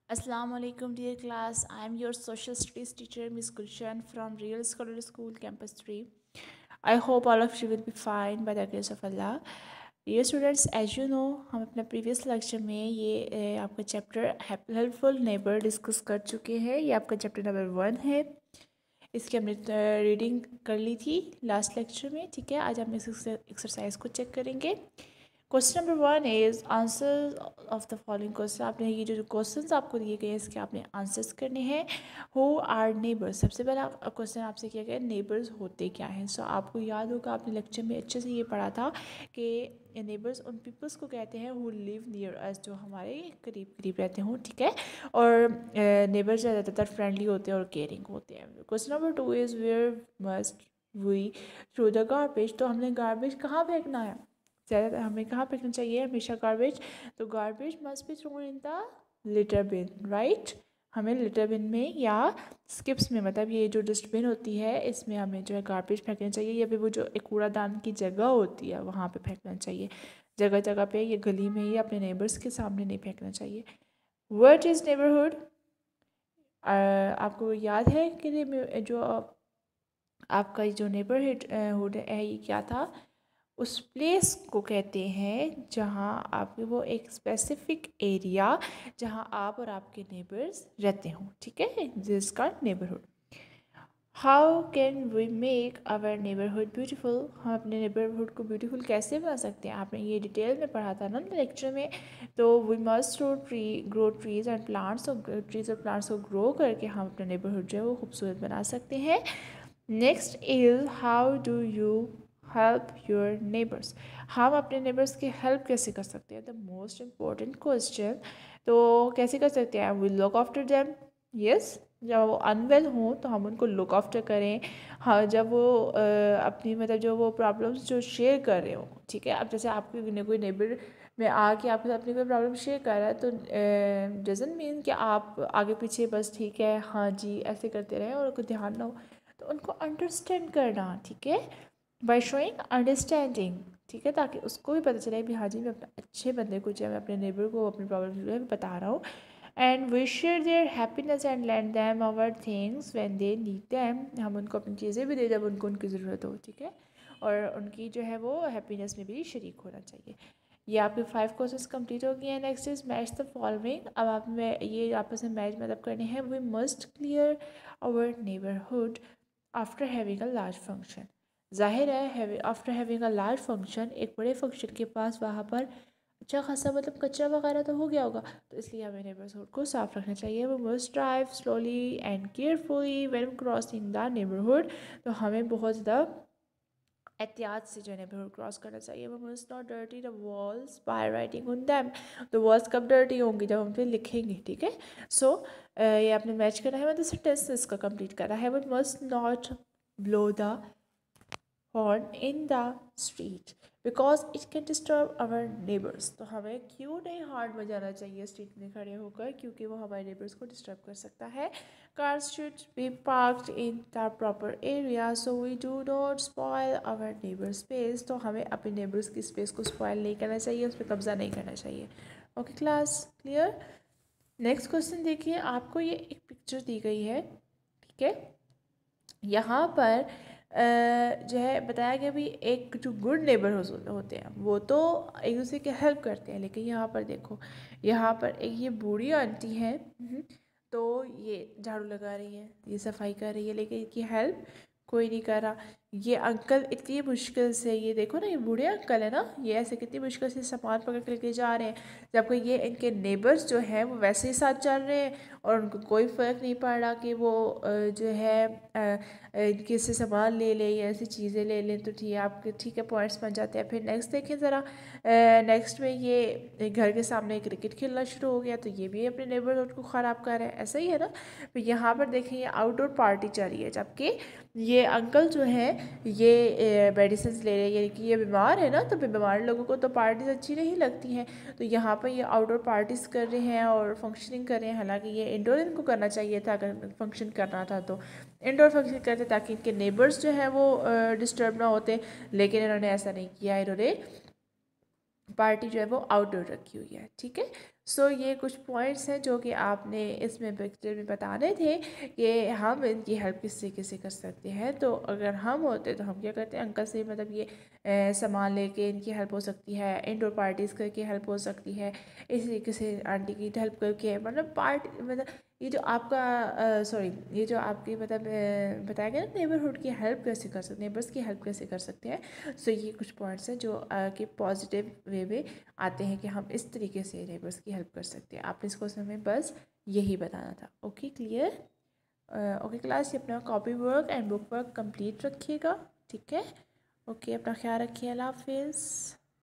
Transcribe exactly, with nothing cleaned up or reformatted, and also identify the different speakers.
Speaker 1: Assalamu alaikum dear class. I am your social studies teacher Miss Gulshan from Real Scholar School Campus three. I hope all of you will be fine by the grace of Allah. Dear students, as you know, हम अपने previous lecture में ये ए, आपका chapter helpful neighbour discuss कर चुके हैं. ये आपका चैप्टर नंबर वन है. इसकी हमने रीडिंग कर ली थी लास्ट लेक्चर में. ठीक है, आज हम इस एक्सरसाइज को चेक करेंगे. Question number one is answer of the following question. आपने ये जो क्वेश्चंस आपको दिए गए हैं इसके आपने आंसर्स करने हैं. Who are neighbours. सबसे पहला क्वेश्चन आपसे किया गया नेबर्स होते क्या हैं. सो so, आपको याद होगा आपने लेक्चर में अच्छे से ये पढ़ा था कि नेबर्स उन पीपल्स को कहते हैं हु लिव नियर अस, जो हमारे करीब करीब रहते हों. ठीक है, और नेबर्स ज़्यादातर फ्रेंडली होते हैं और केयरिंग होते हैं. Question number two is where must we throw the garbage. तो हमने गार्बेज कहाँ फेंकना है, ज़्यादातर हमें कहाँ फेंकना चाहिए हमेशा गार्बेज. तो garbage must be thrown in the litter bin, right. हमें लिटर बिन में या स्किप्स में, मतलब ये जो डस्टबिन होती है इसमें हमें जो है गार्बेज फेंकना चाहिए, या फिर वो जो एक कूड़ादान की जगह होती है वहाँ पे फेंकना चाहिए. जगह जगह पे, ये गली में या अपने नेबर्स के सामने नहीं फेंकना चाहिए. What is neighbourhood. आपको याद है कि जो आपका जो नेबरहुड हुड है ये क्या था. उस प्लेस को कहते हैं जहाँ आप वो एक स्पेसिफिक एरिया जहाँ आप और आपके नेबर्स रहते हों. ठीक है, जिसका neighbourhood. How can we make our neighbourhood beautiful. हम अपने नेबरहुड को ब्यूटीफुल कैसे बना सकते हैं. आपने ये डिटेल में पढ़ा था ना लेक्चर में. तो we must grow tree grow trees and plants. और ट्रीज और प्लांट्स को ग्रो करके हम अपना नेबरहुड जो है वो खूबसूरत बना सकते हैं. Next is how do you help your neighbours. हम अपने नेबर्स की हेल्प कैसे कर सकते हैं. The most important question. तो कैसे कर सकते हैं. We look after them. Yes, जब वो अनवेल हों तो हम उनको लुक आफ्टर करें. हाँ, जब वो आ, अपनी मतलब जो वो प्रॉब्लम्स जो शेयर कर रहे हो. ठीक है, अब जैसे आपके कोई नेबर में आके आपके साथ अपनी कोई प्रॉब्लम शेयर कर रहा है तो डजंट मीन कि आप आगे पीछे बस ठीक है हाँ जी ऐसे करते रहें और कोई ध्यान ना हो. तो उनको अंडरस्टैंड करना. ठीक है, बाय शोइंग अंडरस्टैंडिंग. ठीक है, ताकि उसको भी पता चले भी हाँ जी मैं अपने अच्छे बंदे को जो है मैं अपने नेबर को अपनी प्रॉब्लम जो है बता रहा हूँ. And we share their happiness and lend them our things when they need them. हम उनको अपनी चीज़ें भी दे जब उनको उनकी ज़रूरत हो. ठीक है, और उनकी जो है वो हैप्पीनेस में भी शरीक होना चाहिए. ये आपके फाइव क्वेश्चंस कंप्लीट हो गए हैं. Next is match the following. अब आप में ये आपस में मैच मतलब करने हैं. We must clear our neighbourhood after having a large function. जाहिर है after having a large function, एक बड़े फंक्शन के पास वहाँ पर अच्छा खासा मतलब कचरा वगैरह तो हो गया होगा. तो इसलिए हमें नेबरहुड को साफ रखना चाहिए. We must drive slowly and carefully when crossing the neighbourhood. तो हमें बहुत ज़्यादा एहतियात से जो है नेबरहुड क्रॉस करना चाहिए. We must not dirty the walls by writing on them. तो वॉल्स कब डर्टी होंगी जब हम पे लिखेंगे. ठीक है, सो so, ये आपने मैच करना है. मतलब सेंटेंस इसका कंप्लीट करना है. We must not blow the horn in the street because it can disturb our neighbors. तो हमें क्यों नहीं हॉर्न बजाना चाहिए स्ट्रीट में खड़े होकर, क्योंकि वो हमारे नेबर्स को डिस्टर्ब कर सकता है. Cars should be parked in the proper area so we do not spoil our neighbor's space. तो हमें अपने नेबर्स की स्पेस को स्पॉयल नहीं करना चाहिए, उस पर कब्जा नहीं करना चाहिए. Okay class, clear. Next question देखिए. आपको ये एक पिक्चर दी गई है. ठीक है, यहाँ पर जो है बताया गया भी एक जो गुड नेबर होते हैं वो तो एक दूसरे की हेल्प करते हैं. लेकिन यहाँ पर देखो, यहाँ पर एक ये बूढ़ी आंटी है. तो ये झाड़ू लगा रही है, ये सफाई कर रही है, लेकिन इनकी हेल्प कोई नहीं कर रहा. ये अंकल इतनी मुश्किल से, ये देखो ना ये बूढ़े अंकल है ना, ये ऐसे कितनी मुश्किल से सामान पकड़ कर लेके जा रहे हैं, जबकि ये इनके नेबर्स जो हैं वो वैसे ही साथ चल रहे हैं और उनको कोई फ़र्क नहीं पड़ रहा कि वो जो है इनके से सामान ले ले या ऐसी चीज़ें ले लें. तो ठीक है, आपके ठीक है पॉइंट्स बन जाते हैं. फिर नेक्स्ट देखें ज़रा. नेक्स्ट में ये घर के सामने क्रिकेट खेलना शुरू हो गया, तो ये भी अपने नेबरहुड को ख़राब कर रहा है. ऐसा ही है ना. फिर यहाँ पर देखें ये आउटडोर पार्टी चल रही है, जबकि ये अंकल जो है ये मेडिसिन ले रहे हैं, यानी कि ये बीमार है ना. तो बीमार लोगों को तो पार्टीज अच्छी नहीं लगती हैं. तो यहाँ पर ये आउटडोर पार्टीज़ कर रहे हैं और फंक्शनिंग कर रहे हैं. हालांकि ये इंडोर इनको करना चाहिए था, अगर फंक्शन करना था तो इंडोर फंक्शन करते ताकि इनके नेबर्स जो है वो डिस्टर्ब ना होते. लेकिन इन्होंने ऐसा नहीं किया. इन्होंने पार्टी जो है वो आउटडोर रखी हुई है। ठीक है, सो so, ये कुछ पॉइंट्स हैं जो कि आपने इसमें पिक्चर में बताने थे कि हम इनकी हेल्प किस तरीके से कर सकते हैं। तो अगर हम होते तो हम क्या करते हैं, अंकल से मतलब ये सामान लेके इनकी हेल्प हो सकती है, इंडोर पार्टीज़ करके हेल्प हो सकती है, इस तरीके से आंटी की हेल्प करके, मतलब पार्टी मतलब ये जो आपका सॉरी ये जो आपकी मतलब बताया गया ना नेबरहुड की हेल्प कैसे कर सकते हैं, नेबर्स की हेल्प कैसे कर सकते हैं। सो so, ये कुछ पॉइंट्स हैं जो कि पॉजिटिव वे में आते हैं कि हम इस तरीके से नेबर्स की हेल्प कर सकते हैं। आपने इसको हमें बस यही बताना था। Okay clear. ओके क्लास, ये अपना copy work and book work complete रखिएगा। ठीक है, ओके, अपना ख्याल रखिए। अल्लाह हाफिज़।